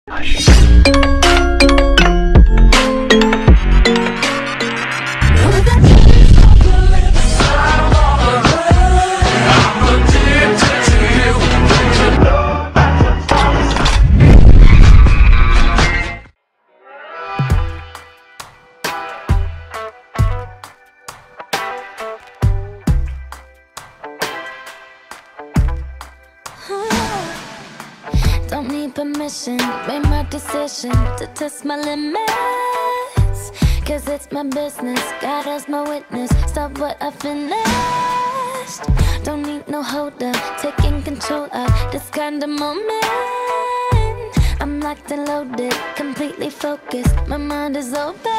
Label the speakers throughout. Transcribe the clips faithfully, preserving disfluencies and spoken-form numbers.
Speaker 1: Don't need permission, made my decision to test my limits. Cause it's my business, God as my witness. Stop what I finished. Don't need no holder, taking control of this kind of moment. I'm locked and loaded, completely focused, my mind is open.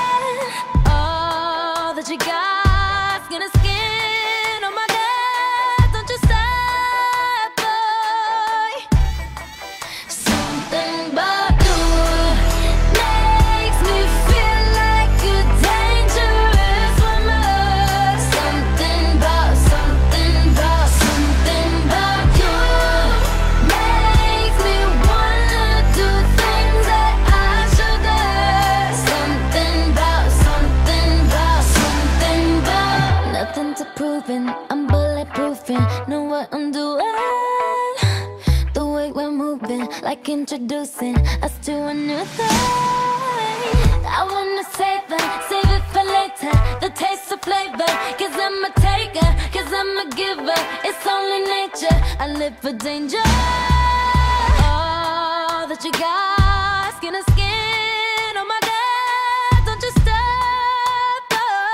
Speaker 1: All that you got's gonna skin on my gut. Don't you stop, boy. Something about you makes me feel like a dangerous woman. Something about, something about, something about you makes me wanna do things that I shouldn't. Something about, something about, something about. Nothing to proving, I'm bulletproofing, know what I'm doing. The way we're moving, like introducing us to a new thing. I wanna save it, save it for later, the taste of flavor. Cause I'm a taker, cause I'm a giver. It's only nature, I live for danger. All that you got, skin to skin on my gut. Don't you stop,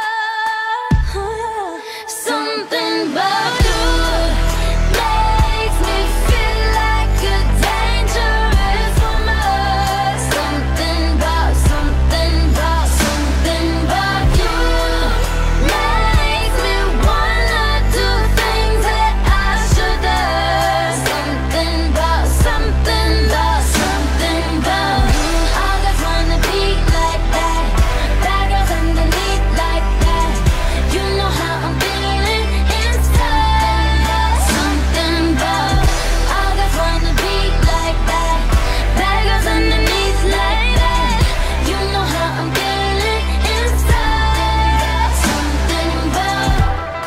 Speaker 1: oh. Something about you makes me feel like a dangerous woman. Something about, something about, something about you makes me wanna do things that I shouldn't. Something about, something about, something about you. All guys wanna be like that, bad girls underneath like that. You know how I'm feeling inside. Something about, all guys wanna be like that, bad girls underneath like that. You know how I'm feeling inside. Something about.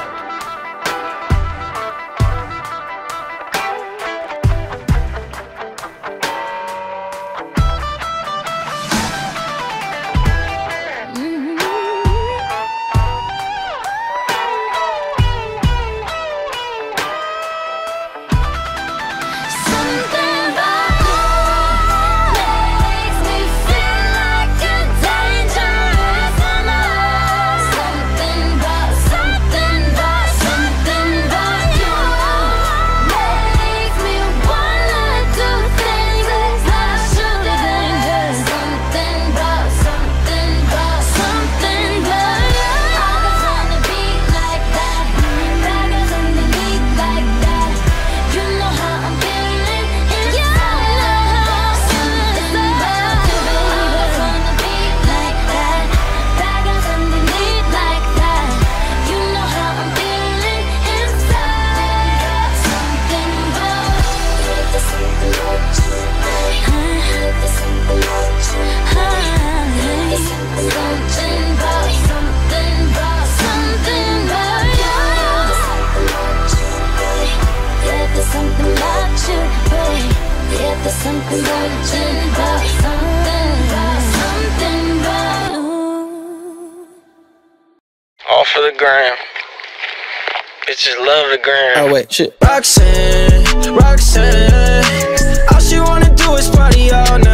Speaker 1: Mm-hmm. Something about you makes me feel like a dangerous woman. Something about, something about, something about you makes me wanna do things that I shouldn't. Something about, something about, something about you. All guys wanna be like that, bad girls underneath like that. You know how I'm feeling inside. Something about you, baby. All guys wanna be like that, bad girls underneath like that. You know how I'm feeling inside. Something about. There's something about you, baby. There's something about you, baby. There's something about, something about, something about you. Yeah, there's something about you, babe. Yeah, there's something about you, about something about, something about you.
Speaker 2: All for the gram. Bitches love the gram.
Speaker 3: Oh wait, shit. Roxanne, Roxanne, all she wanna do is party all night.